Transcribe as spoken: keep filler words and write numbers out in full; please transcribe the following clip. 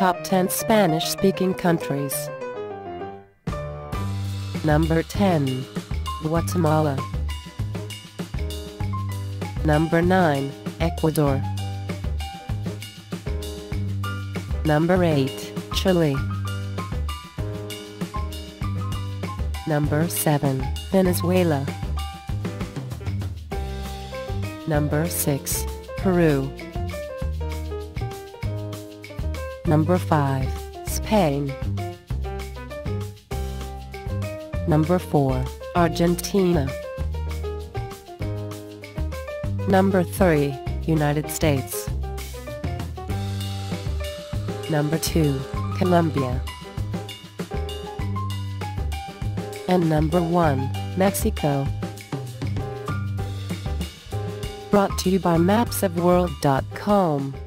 Top ten Spanish-speaking countries. Number ten. Guatemala. Number nine. Ecuador. Number eight. Chile. Number seven. Venezuela. Number six. Peru. Number five. Spain. Number four. Argentina. Number three. United States. Number two. Colombia. And number one. Mexico. Brought to you by maps of world dot com.